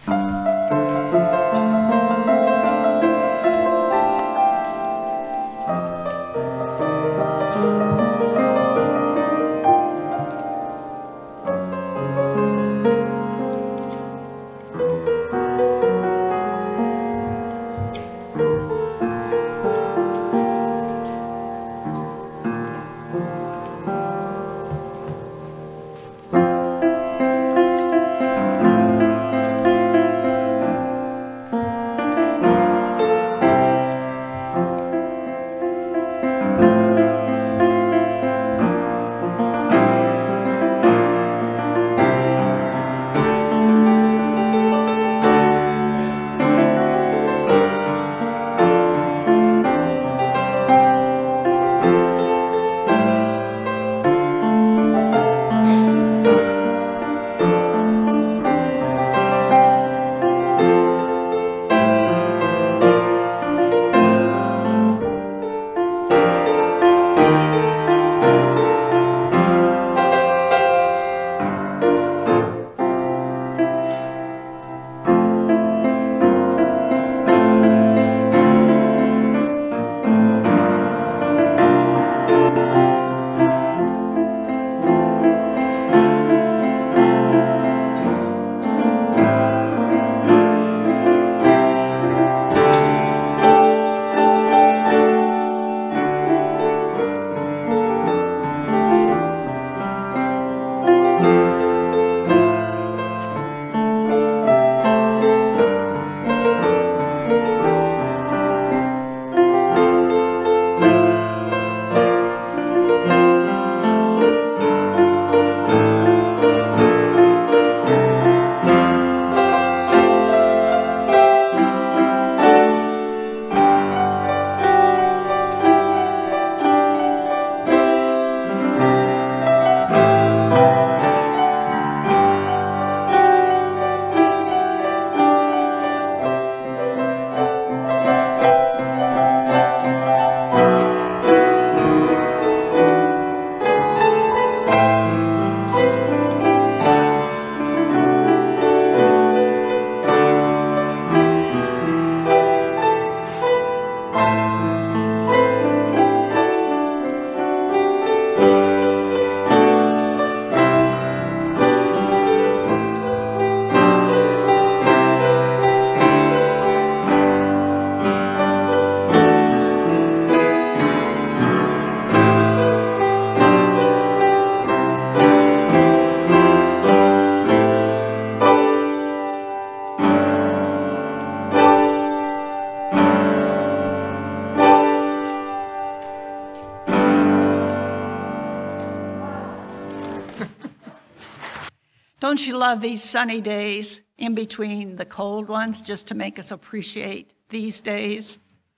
Don't you love these sunny days in between the cold ones just to make us appreciate these days?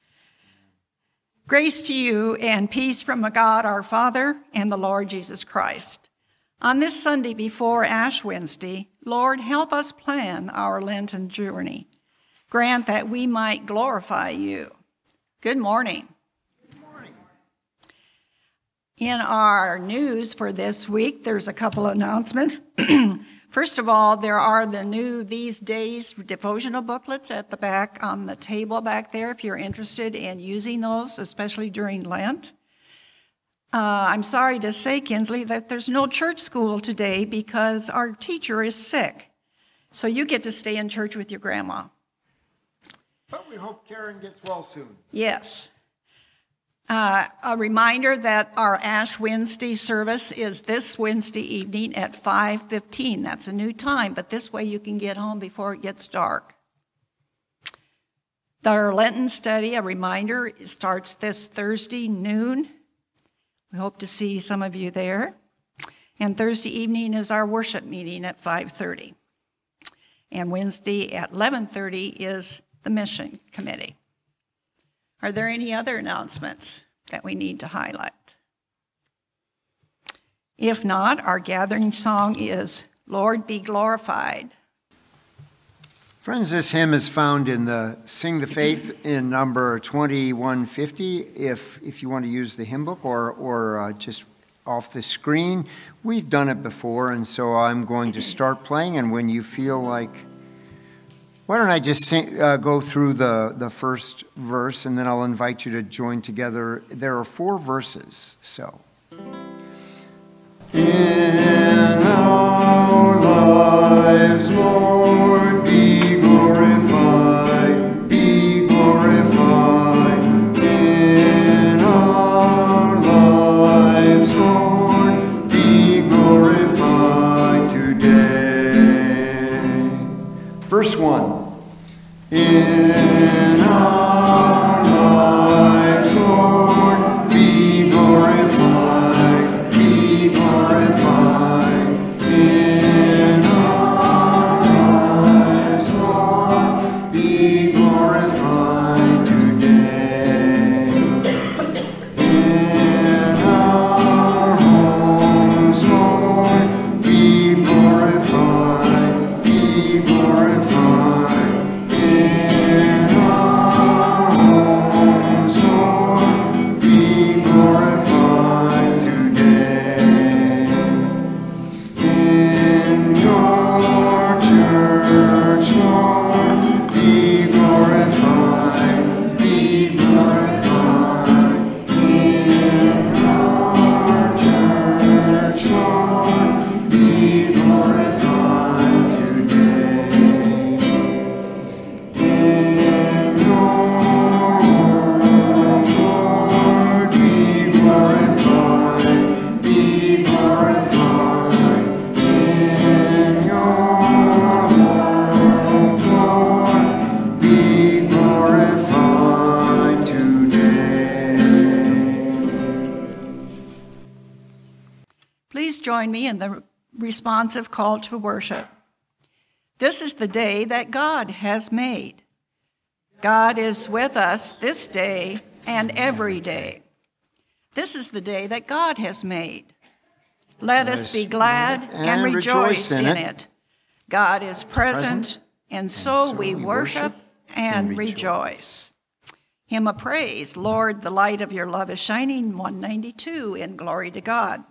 Grace to you and peace from God our Father and the Lord Jesus Christ. On this Sunday before Ash Wednesday, Lord, help us plan our Lenten journey. Grant that we might glorify you. Good morning. Good morning. In our news for this week, there's a couple of announcements. First of all, there are the new These Days devotional booklets at the back on the table back there if you're interested in using those, especially during Lent. I'm sorry to say, Kinsley, that there's no church school today because our teacher is sick. So you get to stay in church with your grandma. But we hope Karen gets well soon. Yes. A reminder that our Ash Wednesday service is this Wednesday evening at 5:15. That's a new time, but this way you can get home before it gets dark. Our Lenten study, a reminder, starts this Thursday noon. We hope to see some of you there. And Thursday evening is our worship meeting at 5:30. And Wednesday at 11:30 is the mission committee. Are there any other announcements that we need to highlight? If not, our gathering song is Lord Be Glorified. Friends, this hymn is found in the Sing the Faith in number 2150. If you want to use the hymn book or just off the screen, we've done it before, and so I'm going to start playing, and when you feel like Why don't I just go through the first verse, and then I'll invite you to join together. There are 4 verses, so. In our lives, Lord, be glorified, be glorified. In our lives, Lord, be glorified today. Verse 1. In our lives, Lord, be glorified, be glorified. In our lives, Lord, be glorified today. In our homes, Lord, be glorified, be glorified. In our homes, Lord, be glorified today. In your church, Lord, be glorified, be glorified. In our church, Lord, be glorified today. In your Lord, be glorified, be glorified. In your Lord, be glorified today. Please join me in the responsive call to worship. This is the day that God has made. God is with us this day and every day. This is the day that God has made. Let us be glad and rejoice in it. God is present, and so we worship and rejoice. Hymn of praise, Lord, the light of your love is shining, 192, in glory to God.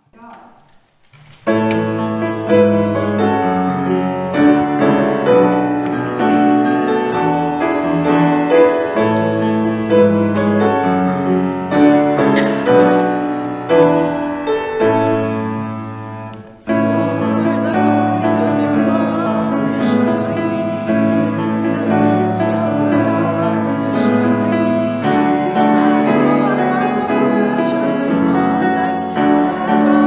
Thank you.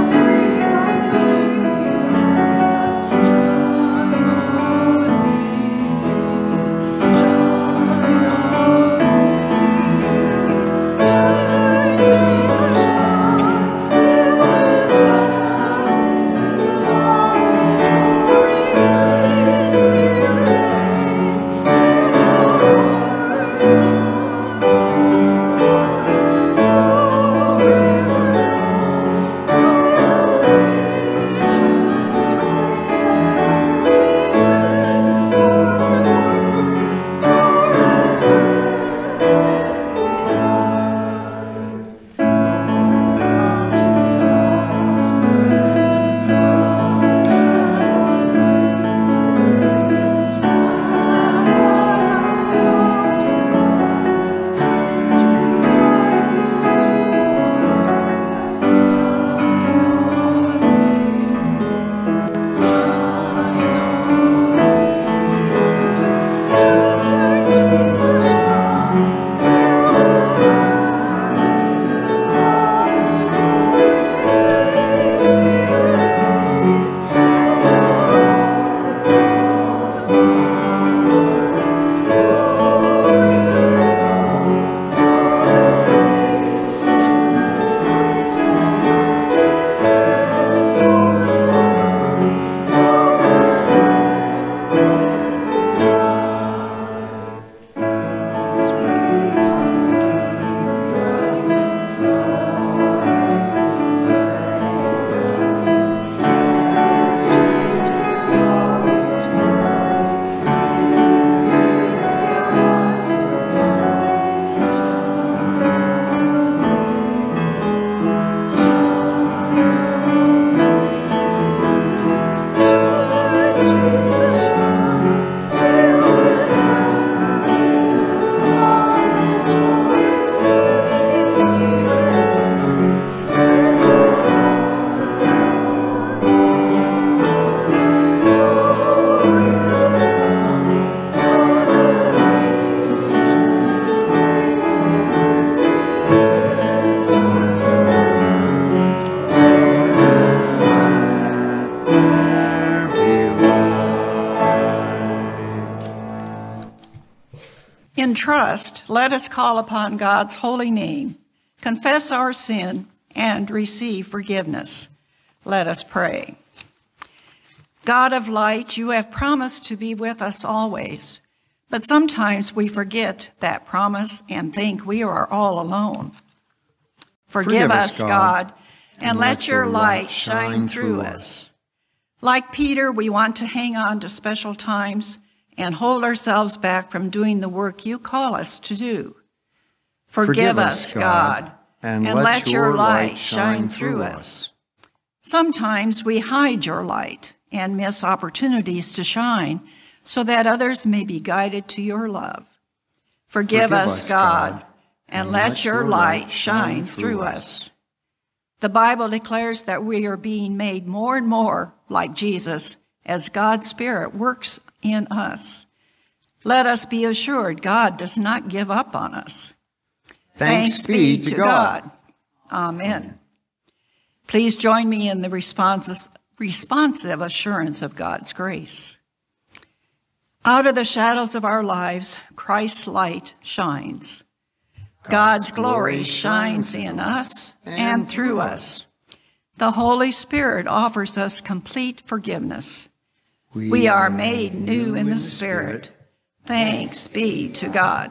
In trust, let us call upon God's holy name, confess our sin, and receive forgiveness. Let us pray. God of light, you have promised to be with us always, but sometimes we forget that promise and think we are all alone. Forgive us, God, and let your light shine through us. Like Peter, we want to hang on to special times and hold ourselves back from doing the work you call us to do. Forgive us, God, and let your light shine through us. Sometimes we hide your light and miss opportunities to shine so that others may be guided to your love. Forgive us, God, and let your light shine through us. The Bible declares that we are being made more and more like Jesus as God's Spirit works in us. Let us be assured God does not give up on us. Thanks be to God. Amen. Please join me in the responsive assurance of God's grace. Out of the shadows of our lives, Christ's light shines. God's glory shines in us and through us. The Holy Spirit offers us complete forgiveness. We are made new in the Spirit. Thanks be to God.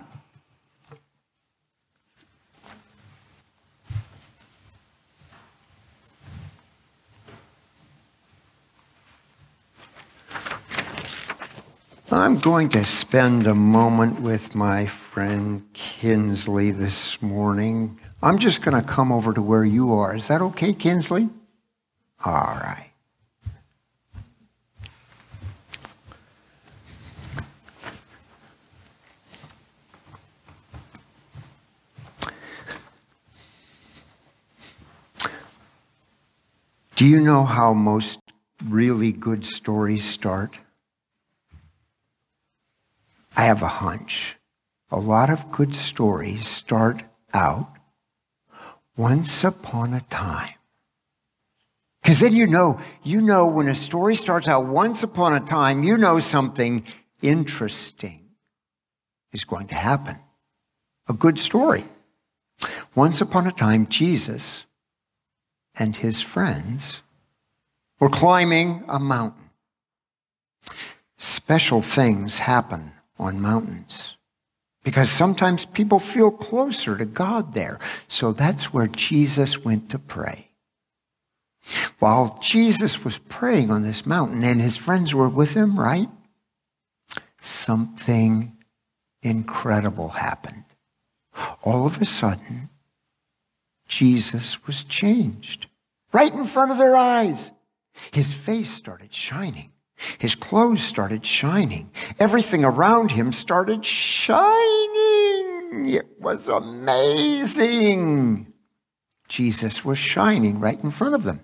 I'm going to spend a moment with my friend Kinsley this morning. I'm just going to come over to where you are. Is that okay, Kinsley? All right. Do you know how most really good stories start? I have a hunch. A lot of good stories start out once upon a time. Because then you know when a story starts out once upon a time, you know something interesting is going to happen. A good story. Once upon a time, Jesus and his friends were climbing a mountain. Special things happen on mountains because sometimes people feel closer to God there. So that's where Jesus went to pray. While Jesus was praying on this mountain and his friends were with him, right? Something incredible happened. All of a sudden, Jesus was changed right in front of their eyes. His face started shining. His clothes started shining. Everything around him started shining. It was amazing. Jesus was shining right in front of them.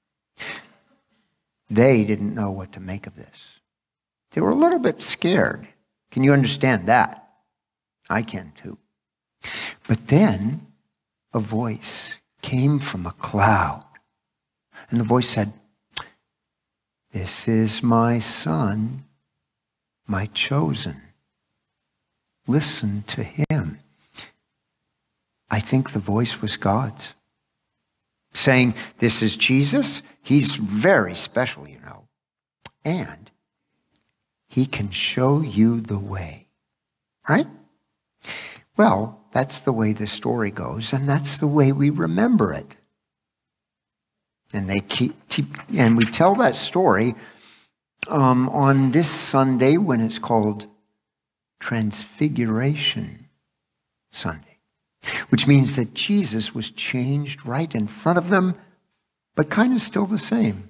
They didn't know what to make of this. They were a little bit scared. Can you understand that? I can too. But then a voice came from a cloud. And the voice said, "This is my son, my chosen. Listen to him." I think the voice was God's, saying, "This is Jesus. He's very special, you know. And he can show you the way." Right? Well, that's the way the story goes, and that's the way we remember it. And and we tell that story on this Sunday when it's called Transfiguration Sunday, which means that Jesus was changed right in front of them, but kind of still the same.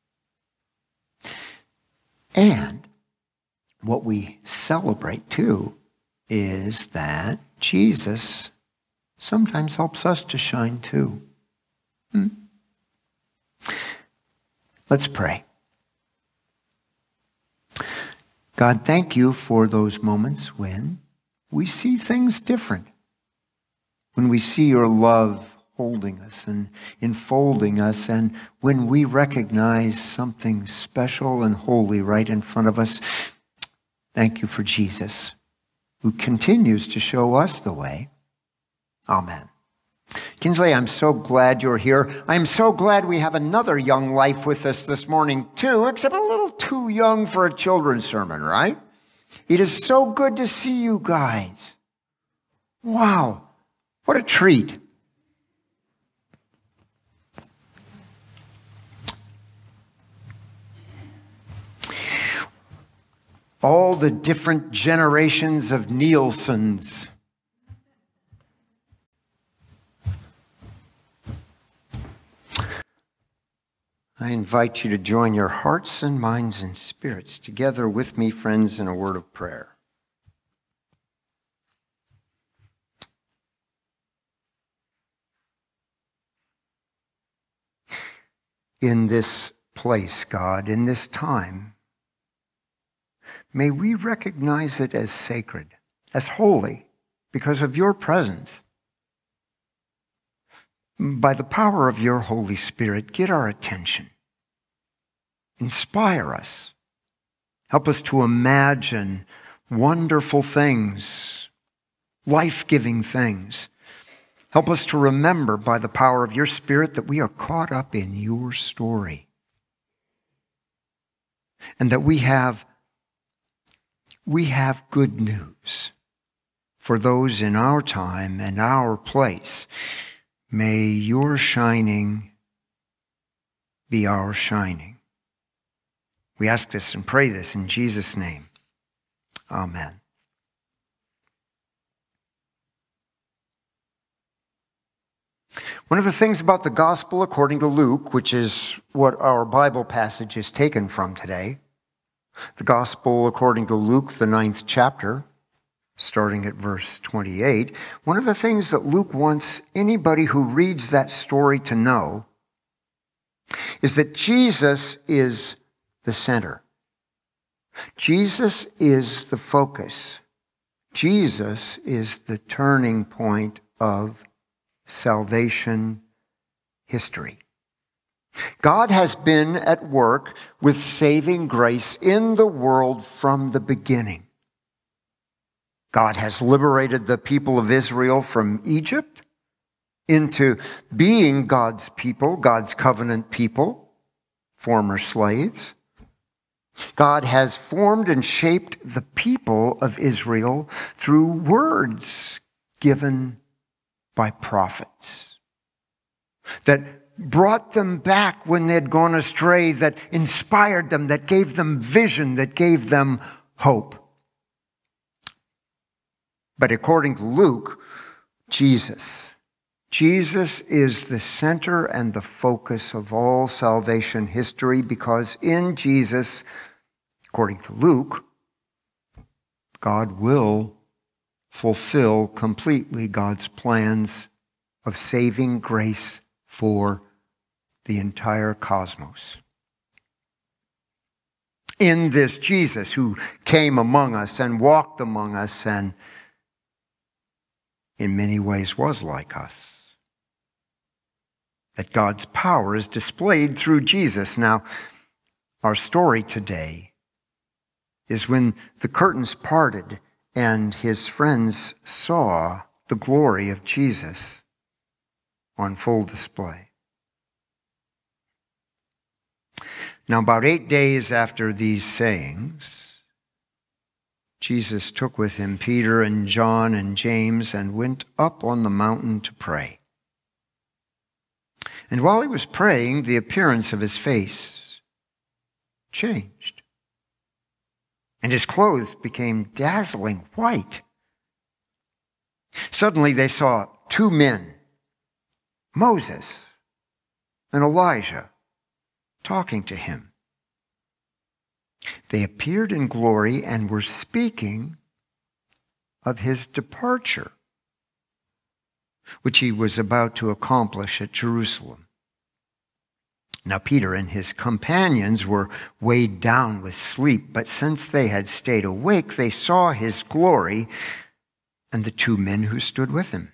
And what we celebrate too is that Jesus sometimes helps us to shine too. Let's pray. God, thank you for those moments when we see things different. When we see your love holding us and enfolding us, and when we recognize something special and holy right in front of us. Thank you for Jesus. who continues to show us the way. Amen. Kinsley, I'm so glad you're here. I'm so glad we have another young life with us this morning, too, except a little too young for a children's sermon, right? It is so good to see you guys. Wow, what a treat. All the different generations of Nielsen's. I invite you to join your hearts and minds and spirits together with me, friends, in a word of prayer. In this place, God, in this time, may we recognize it as sacred, as holy, because of your presence. By the power of your Holy Spirit, get our attention. Inspire us. Help us to imagine wonderful things, life-giving things. Help us to remember by the power of your Spirit that we are caught up in your story. And that we have good news for those in our time and our place. May your shining be our shining. We ask this and pray this in Jesus' name. Amen. One of the things about the Gospel according to Luke, which is what our Bible passage is taken from today, the Gospel according to Luke, the 9th chapter, starting at verse 28, one of the things that Luke wants anybody who reads that story to know is that Jesus is the center. Jesus is the focus. Jesus is the turning point of salvation history. God has been at work with saving grace in the world from the beginning. God has liberated the people of Israel from Egypt into being God's people, God's covenant people, former slaves. God has formed and shaped the people of Israel through words given by prophets that brought them back when they had gone astray, that inspired them, that gave them vision, that gave them hope. But according to Luke, Jesus is the center and the focus of all salvation history, because in Jesus, according to Luke, God will fulfill completely God's plans of saving grace for the entire cosmos. In this Jesus who came among us and walked among us and in many ways was like us, that God's power is displayed through Jesus. Now, our story today is when the curtains parted and his friends saw the glory of Jesus on full display. Now, about 8 days after these sayings, Jesus took with him Peter and John and James and went up on the mountain to pray. And while he was praying, the appearance of his face changed, and his clothes became dazzling white. Suddenly they saw two men, Moses and Elijah, talking to him. They appeared in glory and were speaking of his departure, which he was about to accomplish at Jerusalem. Now Peter and his companions were weighed down with sleep, but since they had stayed awake, they saw his glory and the two men who stood with him.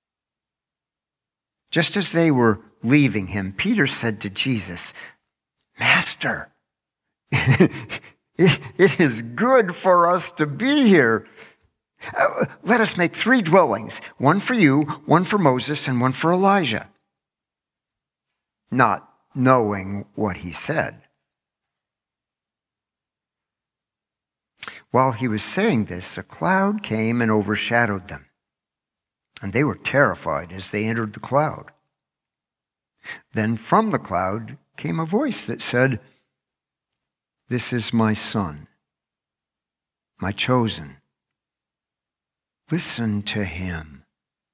Just as they were leaving him, Peter said to Jesus, "Master, it is good for us to be here. Let us make 3 dwellings, one for you, one for Moses, and one for Elijah. Not knowing what he said. While he was saying this, a cloud came and overshadowed them, and they were terrified as they entered the cloud. Then from the cloud came a voice that said, "This is my son, my chosen. Listen to him."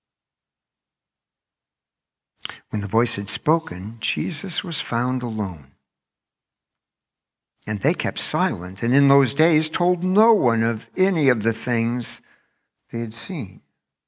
When the voice had spoken, Jesus was found alone. And they kept silent, and in those days told no one of any of the things they had seen.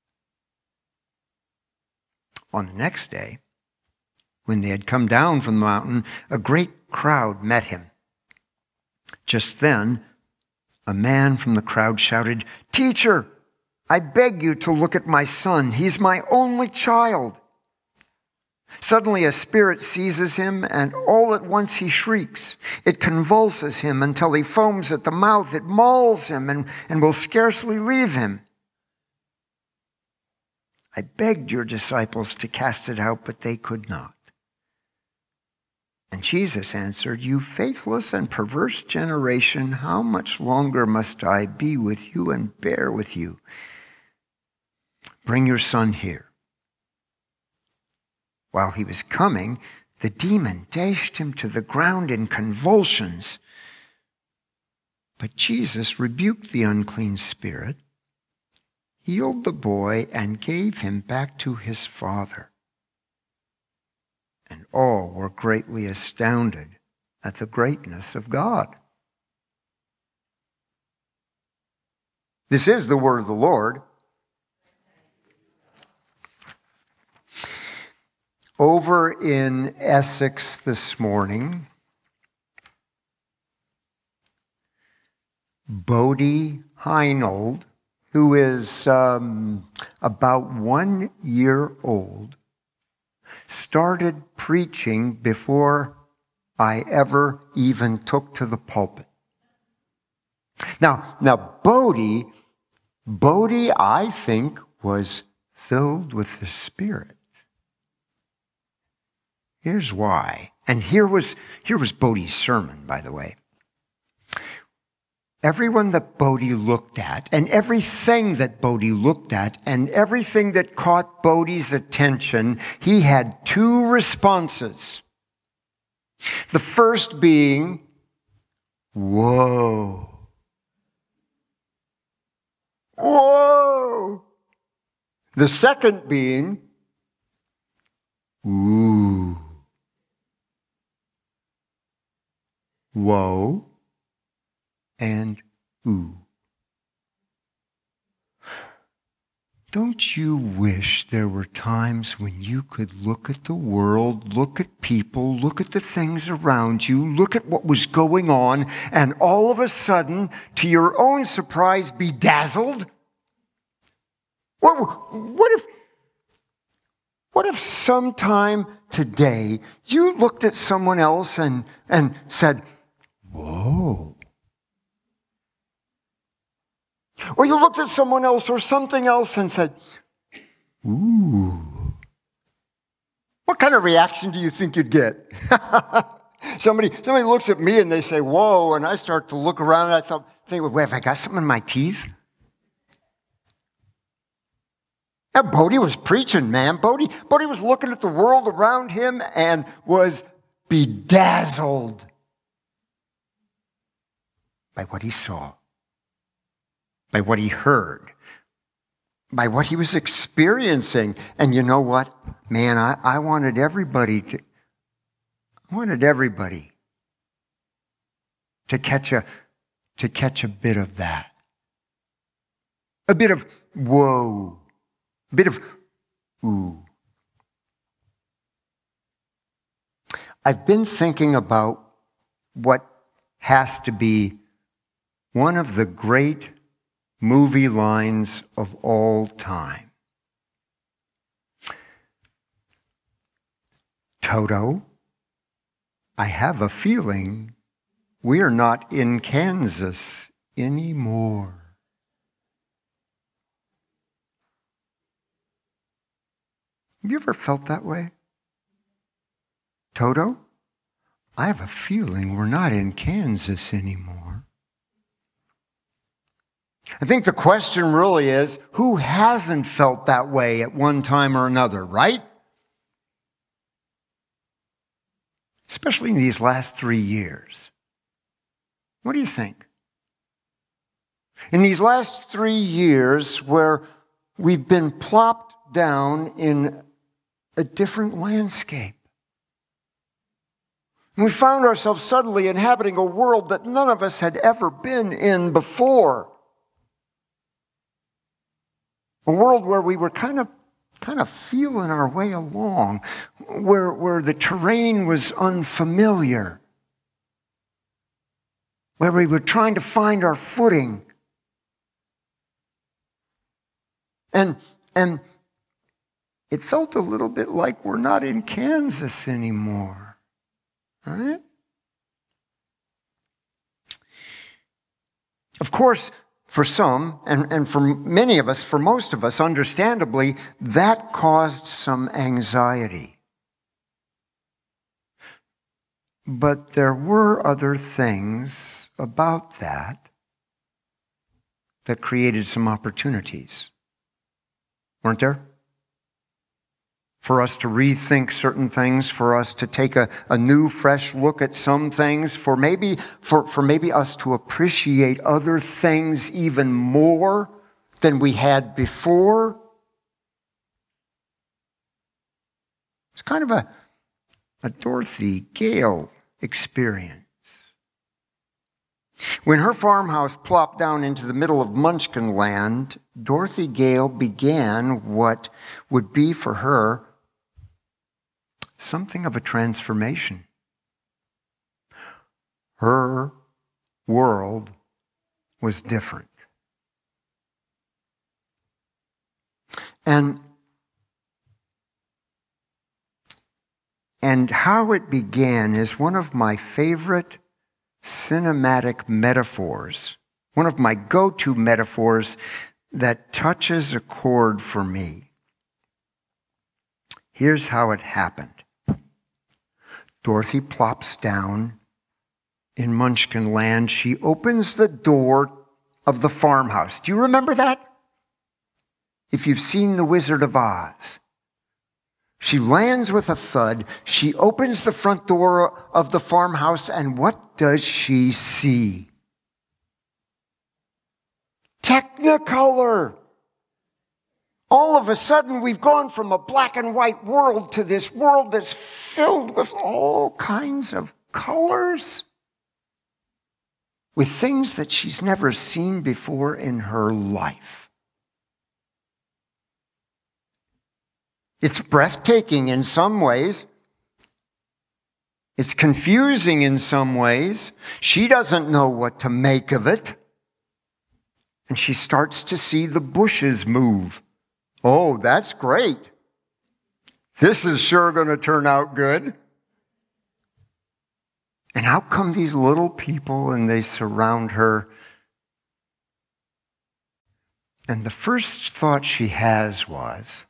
On the next day, when they had come down from the mountain, a great crowd met him. Just then, a man from the crowd shouted, "Teacher, I beg you to look at my son. He's my only child." Suddenly a spirit seizes him, and all at once he shrieks. It convulses him until he foams at the mouth. It mauls him and will scarcely leave him. I begged your disciples to cast it out, but they could not. And Jesus answered, "You faithless and perverse generation, how much longer must I be with you and bear with you? Bring your son here." While he was coming, the demon dashed him to the ground in convulsions. But Jesus rebuked the unclean spirit, healed the boy, and gave him back to his father. And all were greatly astounded at the greatness of God. This is the word of the Lord. Over in Essex this morning, Bodie Heinold, who is about 1 year old, started preaching before I ever even took to the pulpit. Now Bodie, I think, was filled with the Spirit. Here's why. And here was Bodie's sermon, by the way. Everyone that Bodie looked at, and everything that Bodie looked at, and everything that caught Bodie's attention, he had 2 responses. The first being, "Whoa. Whoa." The second being, "Ooh. Whoa and ooh." Don't you wish there were times when you could look at the world, look at people, look at the things around you, look at what was going on, and all of a sudden, to your own surprise, be dazzled? What if sometime today you looked at someone else and said, "Whoa"? Or you looked at someone else or something else and said, "Ooh." What kind of reaction do you think you'd get? Somebody looks at me and they say, "Whoa," and I start to look around and I think, "Wait, have I got something in my teeth?" Now, Bodie was preaching, man. Bodie was looking at the world around him and was bedazzled by what he saw, by what he heard, by what he was experiencing. And you know what? Man, I wanted everybody to catch a bit of that. A bit of whoa. A bit of ooh. I've been thinking about what has to be one of the great movie lines of all time. "Toto, I have a feeling we're not in Kansas anymore." Have you ever felt that way? Toto, I have a feeling we're not in Kansas anymore. I think the question really is, who hasn't felt that way at one time or another, right? Especially in these last 3 years. What do you think? In these last 3 years where we've been plopped down in a different landscape. And we found ourselves suddenly inhabiting a world that none of us had ever been in before. A world where we were kind of feeling our way along, where the terrain was unfamiliar, where we were trying to find our footing. And it felt a little bit like we're not in Kansas anymore, right? Of course, for some, and for many of us, for most of us, understandably, that caused some anxiety. But there were other things about that created some opportunities, weren't there? For us to rethink certain things, for us to take a new, fresh look at some things, for maybe us to appreciate other things even more than we had before. It's kind of a Dorothy Gale experience. When her farmhouse plopped down into the middle of Munchkin land, Dorothy Gale began what would be for her something of a transformation. Her world was different. And how it began is one of my favorite cinematic metaphors, one of my go-to metaphors that touches a chord for me. Here's how it happened. Dorothy plops down in Munchkin land. She opens the door of the farmhouse. Do you remember that? If you've seen The Wizard of Oz. She lands with a thud. She opens the front door of the farmhouse, and what does she see? Technicolor. All of a sudden, we've gone from a black and white world to this world that's filled with all kinds of colors, with things that she's never seen before in her life. It's breathtaking in some ways. It's confusing in some ways. She doesn't know what to make of it. And she starts to see the bushes move. Oh, that's great. This is sure going to turn out good. And out come these little people and they surround her. And the first thought she has was,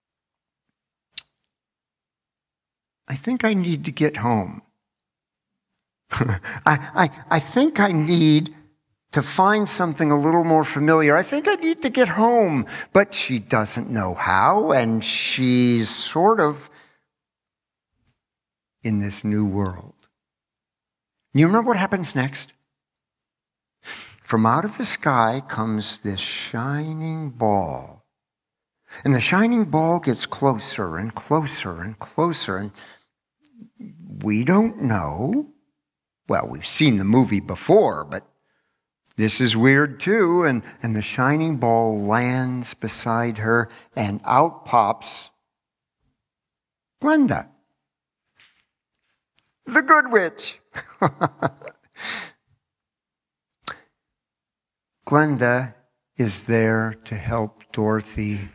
I think I need to get home. I think I need to find something a little more familiar. I think I need to get home. But she doesn't know how, and she's sort of in this new world. You remember what happens next? From out of the sky comes this shining ball. And the shining ball gets closer and closer and closer. And we don't know. Well, we've seen the movie before, but this is weird too. And the shining ball lands beside her, and out pops Glenda, the good witch. Glenda is there to help Dorothy,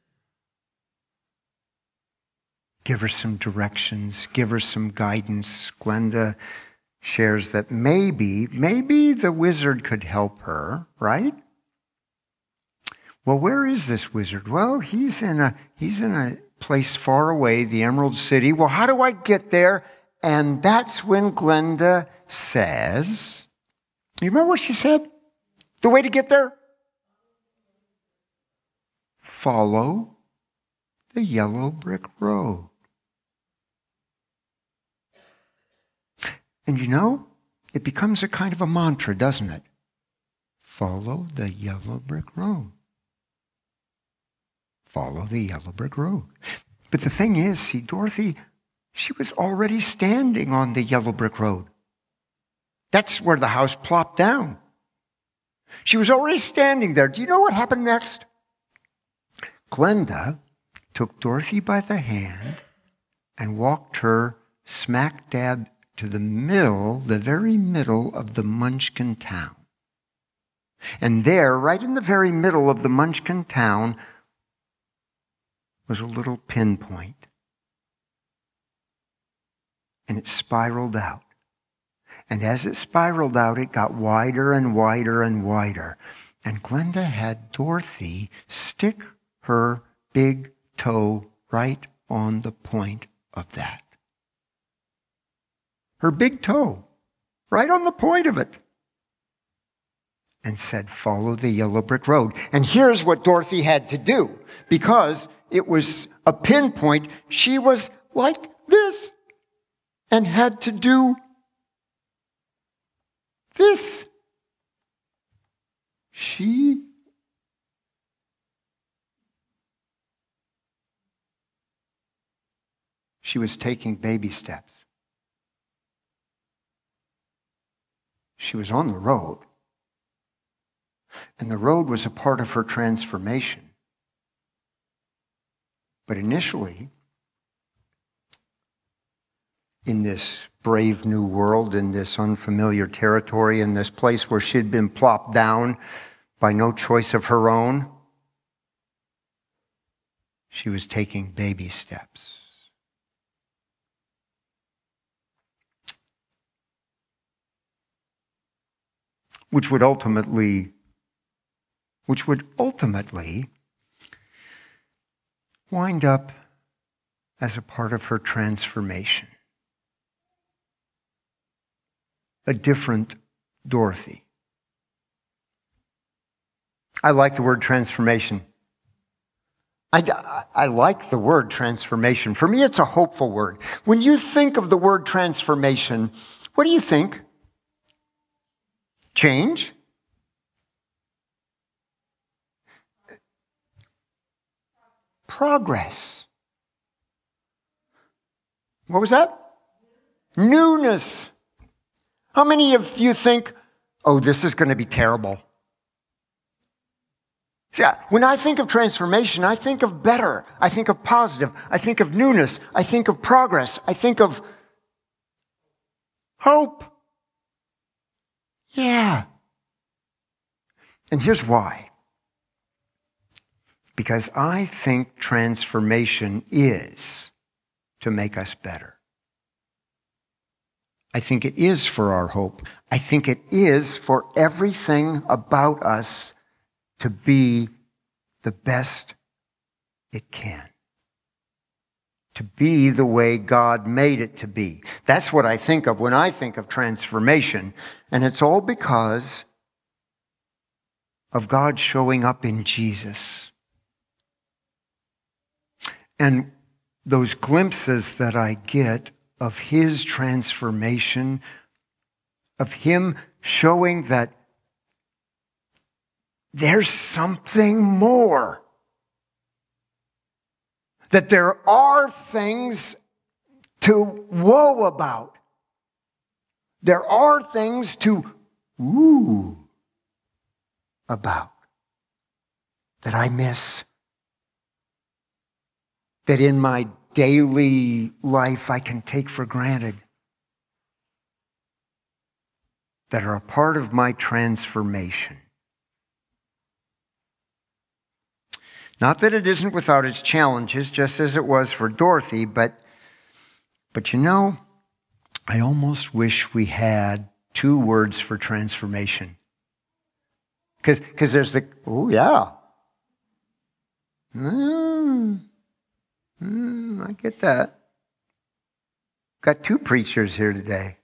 give her some directions, give her some guidance. Glenda shares that maybe the wizard could help her, right? Well, where is this wizard? Well, he's in a place far away, the Emerald City. Well, how do I get there? And that's when Glenda says, you remember what she said? The way to get there? Follow the yellow brick road. And you know, it becomes a kind of a mantra, doesn't it? Follow the yellow brick road. Follow the yellow brick road. But the thing is, see, Dorothy, she was already standing on the yellow brick road. That's where the house plopped down. She was already standing there. Do you know what happened next? Glenda took Dorothy by the hand and walked her smack dab to the middle, the very middle of the Munchkin town. And there, right in the very middle of the Munchkin town, was a little pinpoint. And it spiraled out. And as it spiraled out, it got wider and wider and wider. And Glenda had Dorothy stick her big toe right on the point of that. Her big toe, right on the point of it. And said, follow the yellow brick road. And here's what Dorothy had to do. Because it was a pinpoint, she was like this. And had to do this. She was taking baby steps. She was on the road. And the road was a part of her transformation. But initially, in this brave new world, in this unfamiliar territory, in this place where she'd been plopped down by no choice of her own, she was taking baby steps. Which would ultimately wind up as a part of her transformation. A different Dorothy. I like the word transformation. I like the word transformation. For me, it's a hopeful word. When you think of the word transformation, what do you think? Change? Progress. What was that? Newness. How many of you think, oh, this is going to be terrible? See, when I think of transformation, I think of better. I think of positive. I think of newness. I think of progress. I think of hope. Yeah. And here's why. Because I think transformation is to make us better. I think it is for our hope. I think it is for everything about us to be the best it can. To be the way God made it to be. That's what I think of when I think of transformation. And it's all because of God showing up in Jesus. And those glimpses that I get of his transformation, of him showing that there's something more. That there are things to woe about. There are things to ooh about that I miss. That in my daily life I can take for granted. That are a part of my transformation. Not that it isn't without its challenges, just as it was for Dorothy, but you know, I almost wish we had 2 words for transformation. Because there's the, oh yeah, I get that. Got two preachers here today.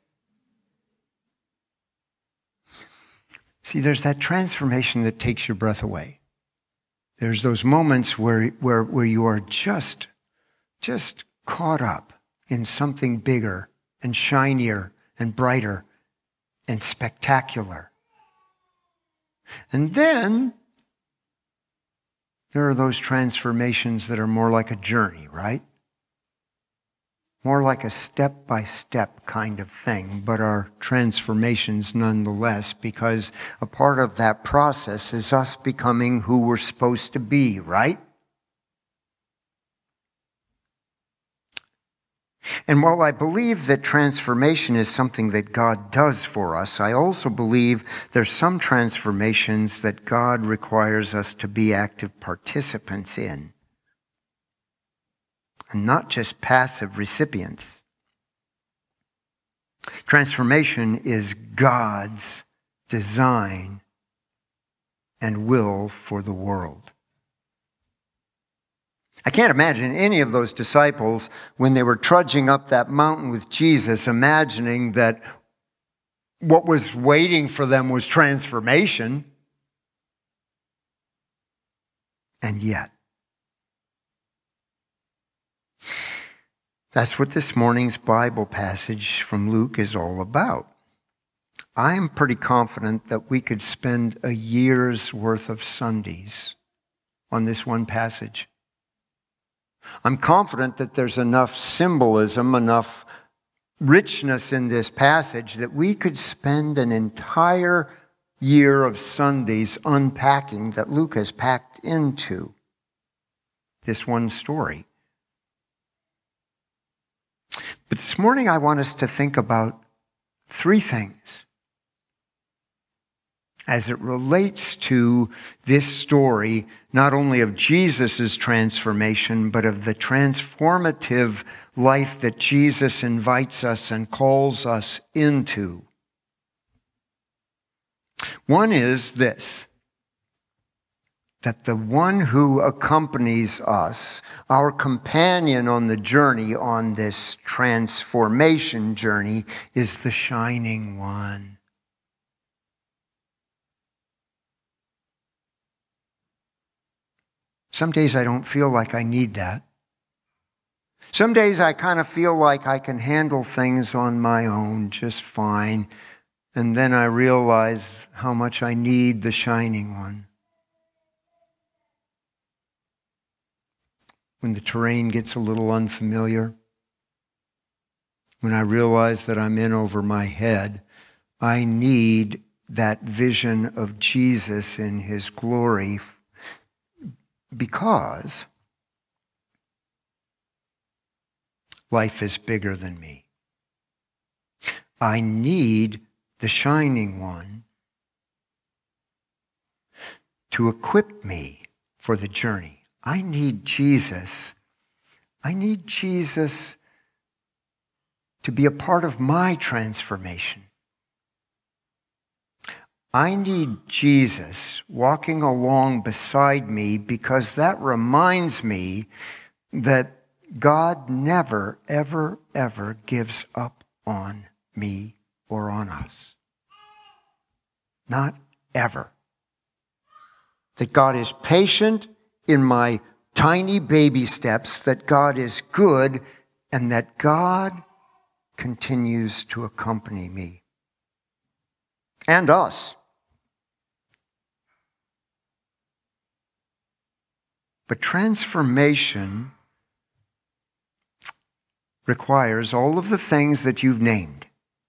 See, there's that transformation that takes your breath away. There's those moments where you are just caught up in something bigger and shinier and brighter and spectacular. And then there are those transformations that are more like a journey, right? More like a step-by-step kind of thing, but are transformations nonetheless, because a part of that process is us becoming who we're supposed to be, right? And while I believe that transformation is something that God does for us, I also believe there's some transformations that God requires us to be active participants in, and not just passive recipients. Transformation is God's design and will for the world. I can't imagine any of those disciples, when they were trudging up that mountain with Jesus, imagining that what was waiting for them was transformation. And yet, that's what this morning's Bible passage from Luke is all about. I'm pretty confident that we could spend a year's worth of Sundays on this one passage. I'm confident that there's enough symbolism, enough richness in this passage that we could spend an entire year of Sundays unpacking that Luke has packed into this one story. But this morning I want us to think about three things as it relates to this story, not only of Jesus' transformation, but of the transformative life that Jesus invites us and calls us into. One is this: that the one who accompanies us, our companion on the journey, on this transformation journey, is the shining one. Some days I don't feel like I need that. Some days I kind of feel like I can handle things on my own just fine. And then I realize how much I need the shining one. When the terrain gets a little unfamiliar, when I realize that I'm in over my head, I need that vision of Jesus in his glory, because life is bigger than me. I need the shining one to equip me for the journey. I need Jesus. I need Jesus to be a part of my transformation. I need Jesus walking along beside me, because that reminds me that God never, ever, ever gives up on me or on us. Not ever. That God is patient in my tiny baby steps, that God is good, and that God continues to accompany me and us. But transformation requires all of the things that you've named.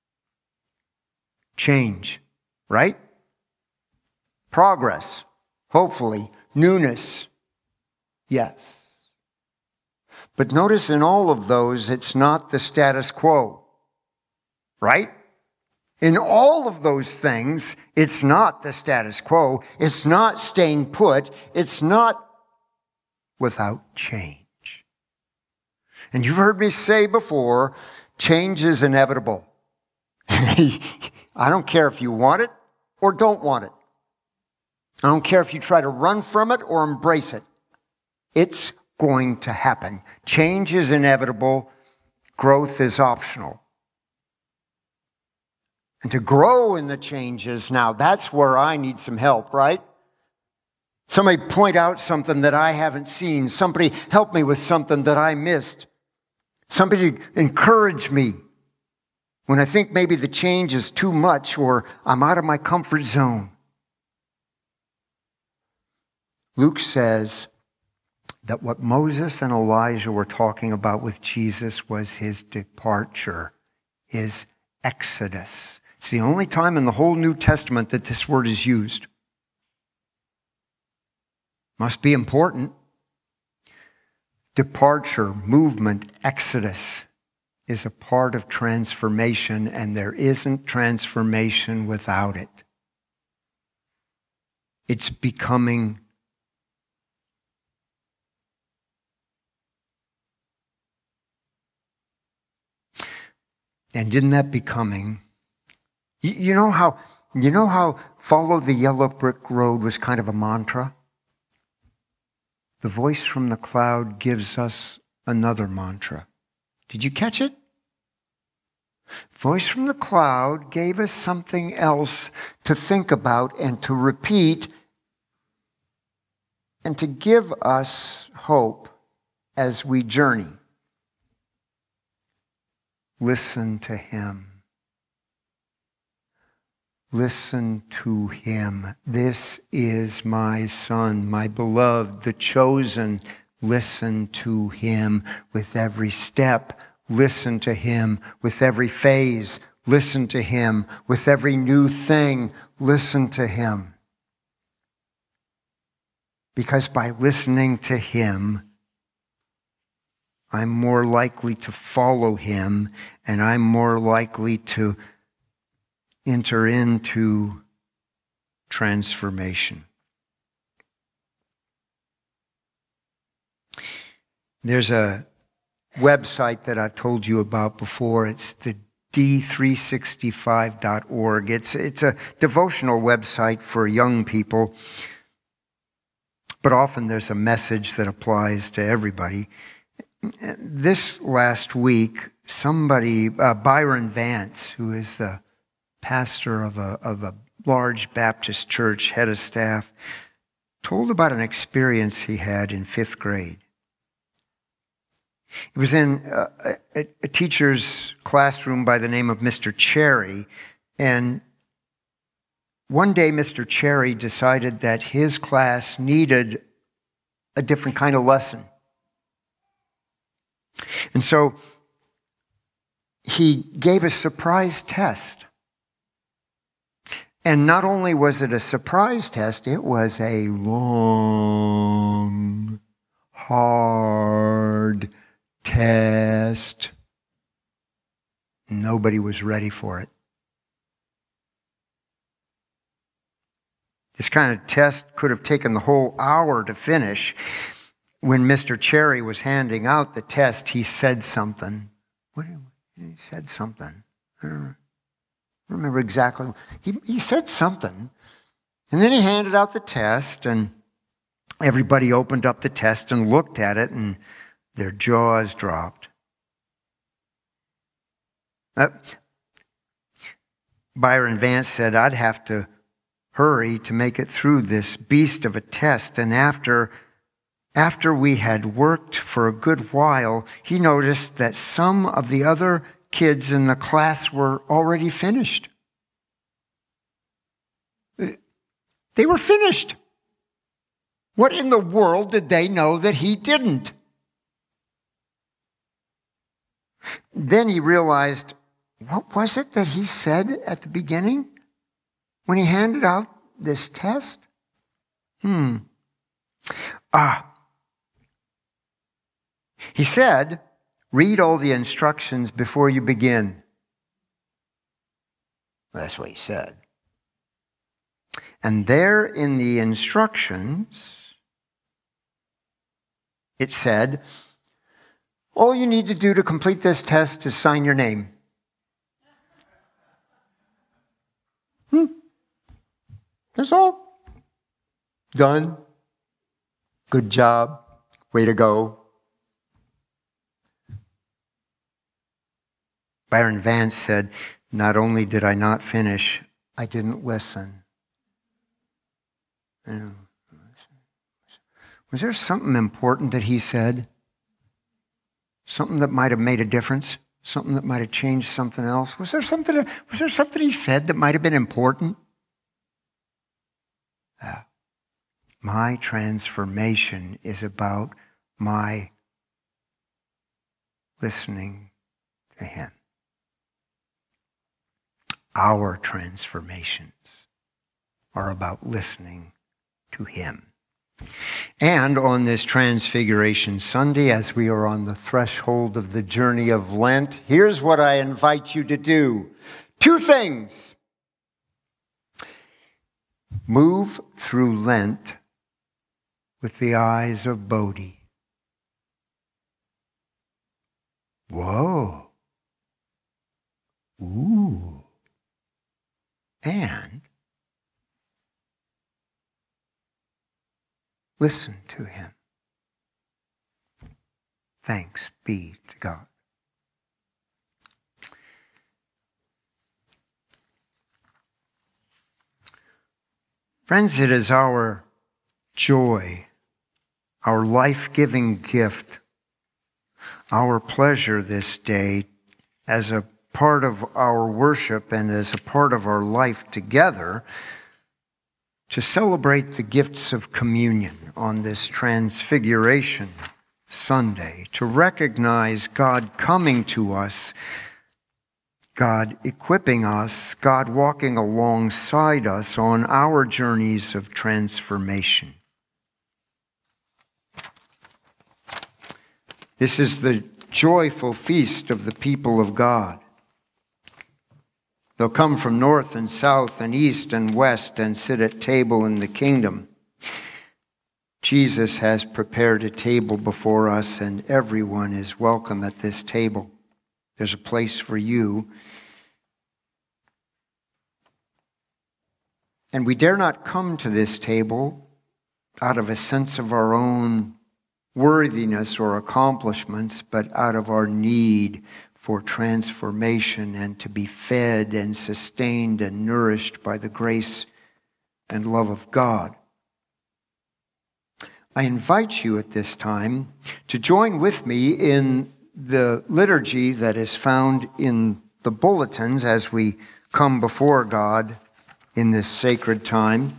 Change, right? Progress, hopefully. Newness, yes. But notice in all of those, it's not the status quo, right? In all of those things, it's not the status quo. It's not staying put. It's not without change. And you've heard me say before, change is inevitable. I don't care if you want it or don't want it. I don't care if you try to run from it or embrace it. It's going to happen. Change is inevitable. Growth is optional. And to grow in the changes now, that's where I need some help, right? Somebody point out something that I haven't seen. Somebody help me with something that I missed. Somebody encourage me when I think maybe the change is too much or I'm out of my comfort zone. Luke says that what Moses and Elijah were talking about with Jesus was his departure, his exodus. It's the only time in the whole New Testament that this word is used. Must be important. Departure, movement, exodus is a part of transformation, and there isn't transformation without it. It's becoming and in that becoming, you know how follow the yellow brick road was kind of a mantra? The voice from the cloud gives us another mantra. Did you catch it? Voice from the cloud gave us something else to think about and to repeat and to give us hope as we journey. Listen to him. Listen to him. This is my son, my beloved, the chosen. Listen to him with every step. Listen to him with every phase. Listen to him with every new thing. Listen to him. Because by listening to him, I'm more likely to follow him, and I'm more likely to enter into transformation. There's a website that I've told you about before. It's the d365.org. It's a devotional website for young people, but often there's a message that applies to everybody. This last week, somebody, Byron Vance, who is the pastor of a large Baptist church, head of staff, told about an experience he had in 5th grade. He was in a teacher's classroom by the name of Mr. Cherry, and one day Mr. Cherry decided that his class needed a different kind of lesson. And so he gave a surprise test. And not only was it a surprise test, it was a long, hard test. Nobody was ready for it. This kind of test could have taken the whole hour to finish. When Mr. Cherry was handing out the test, he said something. He said something. I don't remember exactly. He said something. And then he handed out the test, and everybody opened up the test and looked at it, and their jaws dropped. Byron Vance said, I'd have to hurry to make it through this beast of a test. And after we had worked for a good while, he noticed that some of the other kids in the class were already finished. They were finished. What in the world did they know that he didn't? Then he realized, what was it that he said at the beginning when he handed out this test? He said, read all the instructions before you begin. That's what he said. And there in the instructions, it said, all you need to do to complete this test is sign your name. That's all. Done. Good job. Way to go. Byron Vance said, not only did I not finish, I didn't listen. Was there something important that he said? Something that might have made a difference? Something that might have changed something else? Was there something he said that might have been important? My transformation is about my listening to him. Our transformations are about listening to him. And on this Transfiguration Sunday, as we are on the threshold of the journey of Lent, here's what I invite you to do. 2 things. Move through Lent with the eyes of Bodhi. Whoa. Ooh. And listen to him. Thanks be to God. Friends, it is our joy, our life-giving gift, our pleasure this day as a part of our worship and as a part of our life together to celebrate the gifts of communion on this Transfiguration Sunday, to recognize God coming to us, God equipping us, God walking alongside us on our journeys of transformation. This is the joyful feast of the people of God. They'll come from north and south and east and west and sit at table in the kingdom. Jesus has prepared a table before us, and everyone is welcome at this table. There's a place for you. And we dare not come to this table out of a sense of our own worthiness or accomplishments, but out of our need for transformation and to be fed and sustained and nourished by the grace and love of God. I invite you at this time to join with me in the liturgy that is found in the bulletins as we come before God in this sacred time.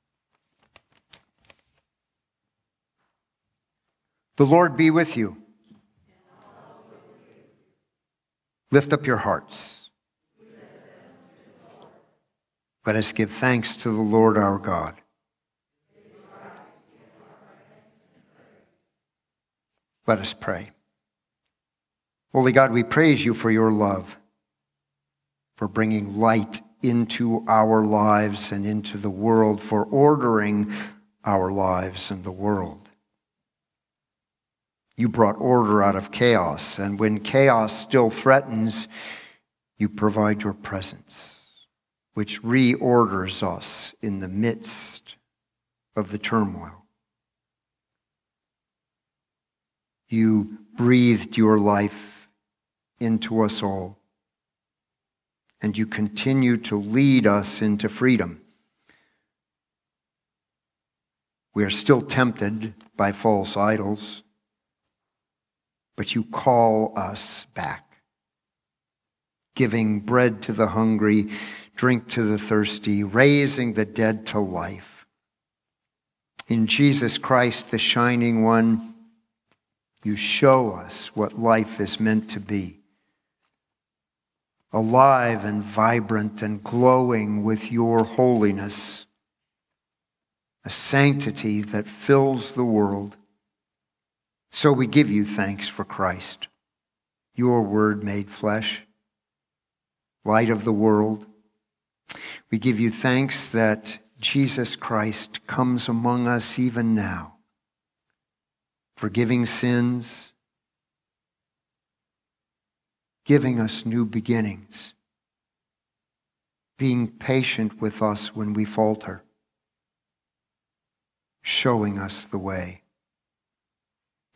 The Lord be with you. Lift up your hearts. Let us give thanks to the Lord our God. Let us pray. Holy God, we praise you for your love, for bringing light into our lives and into the world, for ordering our lives and the world. You brought order out of chaos, and when chaos still threatens, you provide your presence, which reorders us in the midst of the turmoil. You breathed your life into us all, and you continue to lead us into freedom. We are still tempted by false idols, but you call us back, giving bread to the hungry, drink to the thirsty, raising the dead to life. In Jesus Christ, the shining one, you show us what life is meant to be. Alive and vibrant and glowing with your holiness, a sanctity that fills the world. So we give you thanks for Christ, your word made flesh, light of the world. We give you thanks that Jesus Christ comes among us even now, forgiving sins, giving us new beginnings, being patient with us when we falter, showing us the way.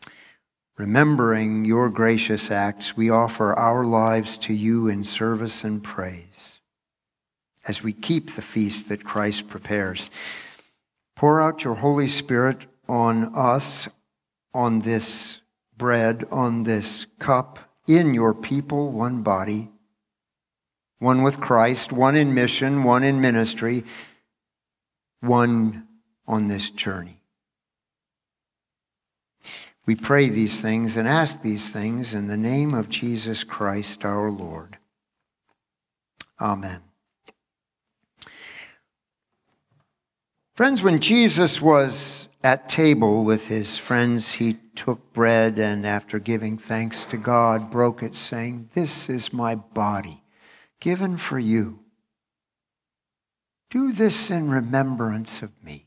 remembering your gracious acts, we offer our lives to you in service and praise. As we keep the feast that Christ prepares, pour out your Holy Spirit on us, on this bread, on this cup, in your people, one body, one with Christ, one in mission, one in ministry, one on this journey. We pray these things and ask these things in the name of Jesus Christ our Lord. Amen. Friends, when Jesus was at table with his friends, he took bread and after giving thanks to God, broke it, saying, "This is my body, given for you. Do this in remembrance of me."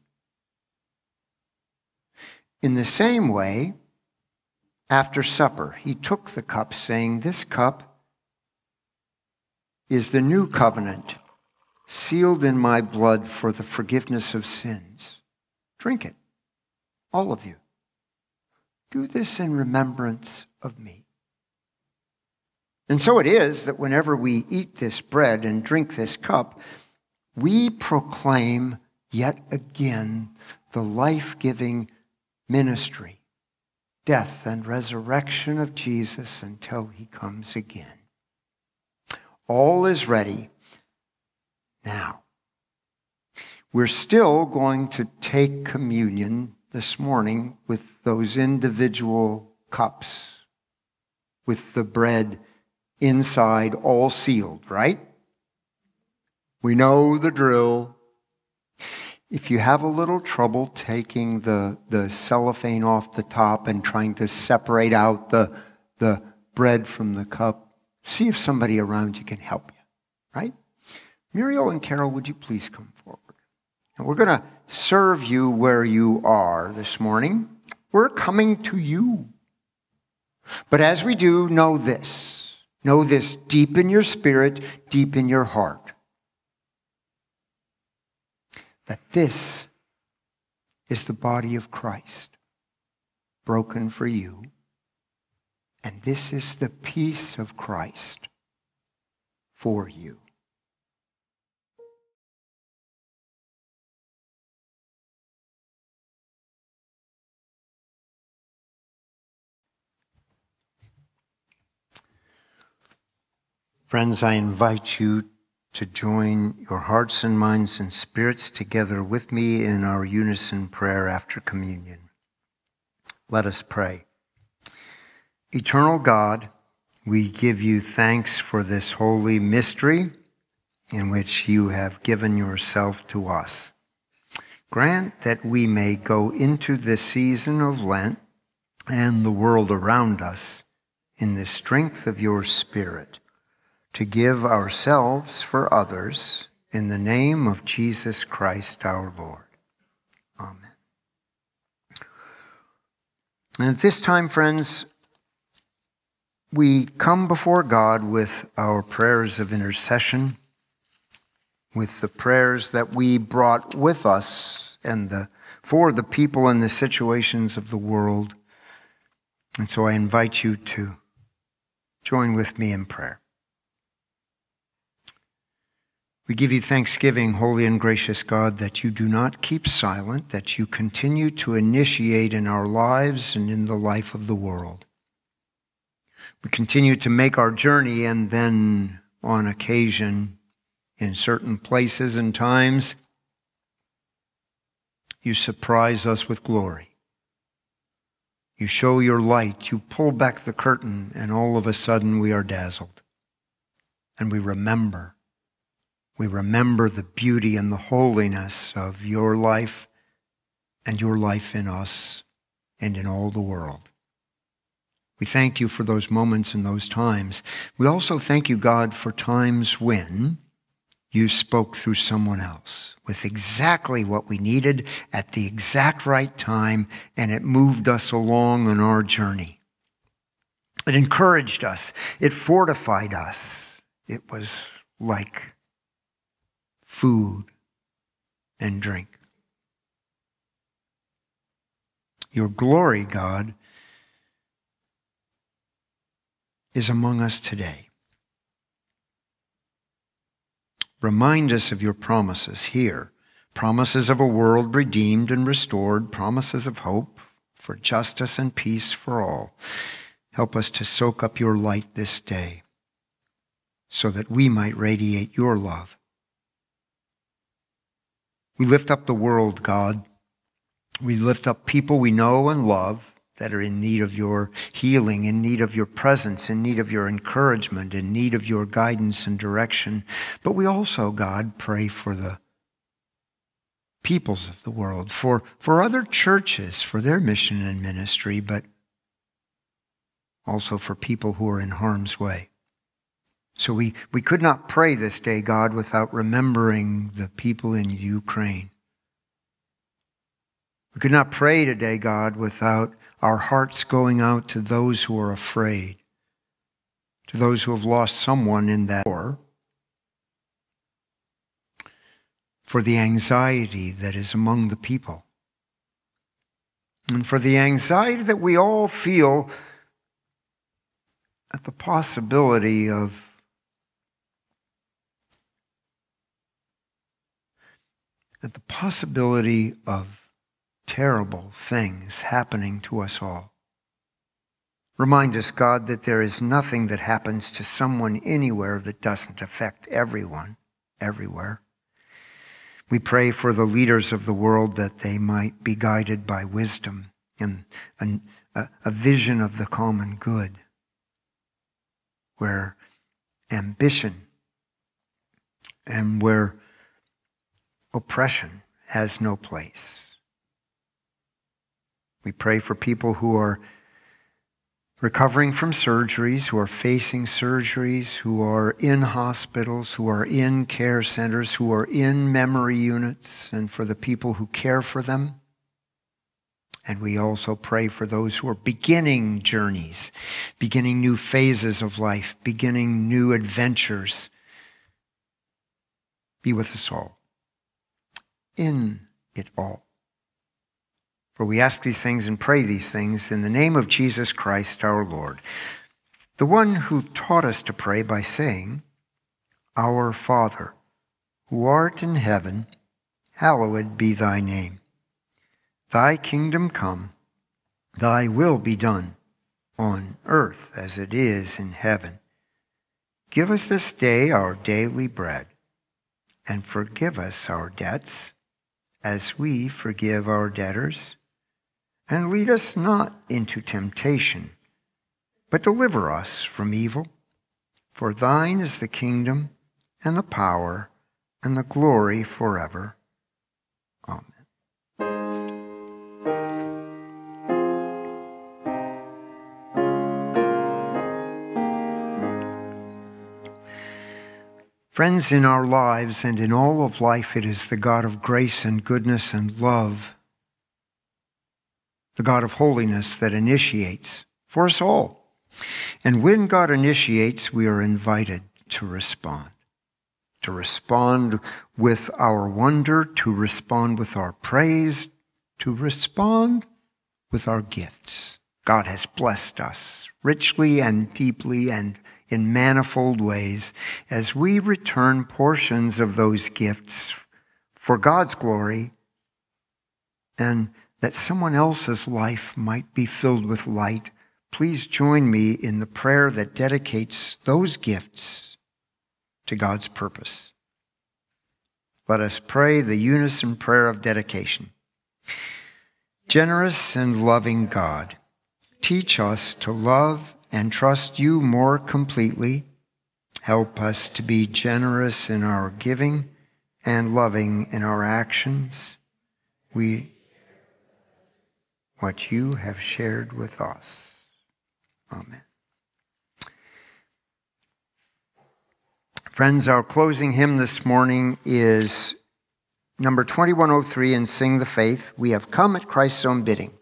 In the same way, after supper, he took the cup, saying, "This cup is the new covenant, sealed in my blood for the forgiveness of sins. Drink it, all of you. Do this in remembrance of me." And so it is that whenever we eat this bread and drink this cup, we proclaim yet again the life-giving ministry, death and resurrection of Jesus until he comes again. All is ready now. We're still going to take communion this morning with those individual cups, with the bread inside all sealed, right? We know the drill. If you have a little trouble taking the cellophane off the top and trying to separate out the bread from the cup, see if somebody around you can help you, right? Muriel and Carol, would you please come forward? And we're going to serve you where you are this morning. We're coming to you. But as we do, know this deep in your spirit, deep in your heart, that this is the body of Christ, broken for you, and this is the peace of Christ for you. Friends, I invite you to join your hearts and minds and spirits together with me in our unison prayer after communion. Let us pray. Eternal God, we give you thanks for this holy mystery in which you have given yourself to us. Grant that we may go into this season of Lent and the world around us in the strength of your Spirit, to give ourselves for others in the name of Jesus Christ our Lord. Amen. And at this time, friends, we come before God with our prayers of intercession, with the prayers that we brought with us and for the people and the situations of the world. And so I invite you to join with me in prayer. We give you thanksgiving, holy and gracious God, that you do not keep silent, that you continue to initiate in our lives and in the life of the world. We continue to make our journey, and then on occasion, in certain places and times, you surprise us with glory. You show your light, you pull back the curtain, and all of a sudden we are dazzled. And we remember the beauty and the holiness of your life and your life in us and in all the world. We thank you for those moments and those times. We also thank you, God, for times when you spoke through someone else with exactly what we needed at the exact right time, and it moved us along on our journey. It encouraged us. It fortified us. It was like food and drink. Your glory, God, is among us today. Remind us of your promises here, promises of a world redeemed and restored, promises of hope for justice and peace for all. Help us to soak up your light this day so that we might radiate your love. We lift up the world, God. We lift up people we know and love that are in need of your healing, in need of your presence, in need of your encouragement, in need of your guidance and direction. But we also, God, pray for the peoples of the world, for other churches, for their mission and ministry, but also for people who are in harm's way. So we could not pray this day, God, without remembering the people in Ukraine. We could not pray today, God, without our hearts going out to those who are afraid, to those who have lost someone in that war, for the anxiety that is among the people, and for the anxiety that we all feel at the possibility of terrible things happening to us all. Remind us, God, that there is nothing that happens to someone anywhere that doesn't affect everyone, everywhere. We pray for the leaders of the world that they might be guided by wisdom and a vision of the common good, where ambition and where oppression has no place. We pray for people who are recovering from surgeries, who are facing surgeries, who are in hospitals, who are in care centers, who are in memory units, and for the people who care for them. And we also pray for those who are beginning journeys, beginning new phases of life, beginning new adventures. Be with us all, in it all. For we ask these things and pray these things in the name of Jesus Christ our Lord, the one who taught us to pray by saying, Our Father, who art in heaven, hallowed be thy name. Thy kingdom come, thy will be done, on earth as it is in heaven. Give us this day our daily bread, and forgive us our debts, as we forgive our debtors. And lead us not into temptation, but deliver us from evil. For thine is the kingdom, and the power, and the glory forever. Amen. Friends, in our lives and in all of life, it is the God of grace and goodness and love, the God of holiness, that initiates for us all. And when God initiates, we are invited to respond with our wonder, to respond with our praise, to respond with our gifts. God has blessed us richly and deeply and in manifold ways as we return portions of those gifts for God's glory, and that someone else's life might be filled with light. Please join me in the prayer that dedicates those gifts to God's purpose. Let us pray the unison prayer of dedication. Generous and loving God, teach us to love and trust you more completely. Help us to be generous in our giving and loving in our actions. What you have shared with us. Amen. Friends, our closing hymn this morning is number 2103 in Sing the Faith. We have come at Christ's own bidding.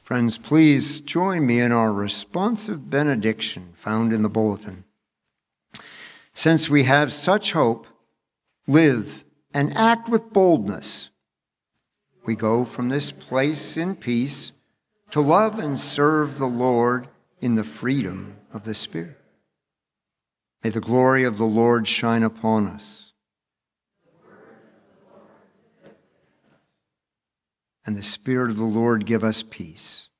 Friends, please join me in our responsive benediction found in the bulletin. Since we have such hope, live and act with boldness. We go from this place in peace to love and serve the Lord in the freedom of the Spirit. May the glory of the Lord shine upon us. And the Spirit of the Lord give us peace.